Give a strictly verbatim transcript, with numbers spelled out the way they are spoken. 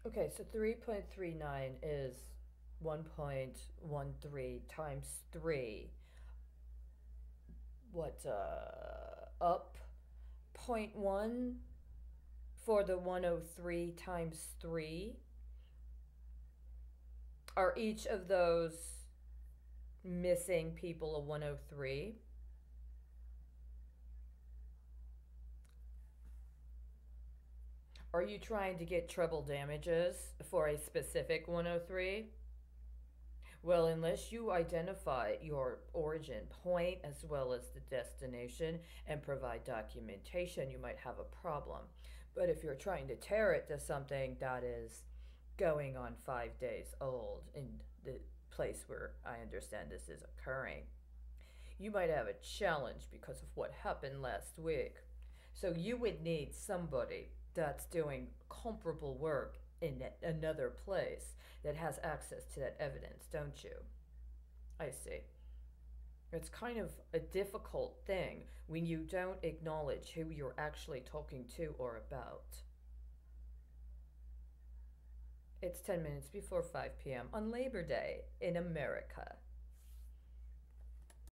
Okay, so three point three nine is one point one three times three. What, uh, up zero point one for the one hundred three times three? Are each of those missing people a one hundred three? Are you trying to get treble damages for a specific one hundred three? Well, unless you identify your origin point as well as the destination and provide documentation, you might have a problem. But if you're trying to tear it to something that is going on five days old in the place where I understand this is occurring, you might have a challenge because of what happened last week. So you would need somebody that's doing comparable work in another place that has access to that evidence, don't you? I see. It's kind of a difficult thing when you don't acknowledge who you're actually talking to or about. It's ten minutes before five p m on Labor Day in America.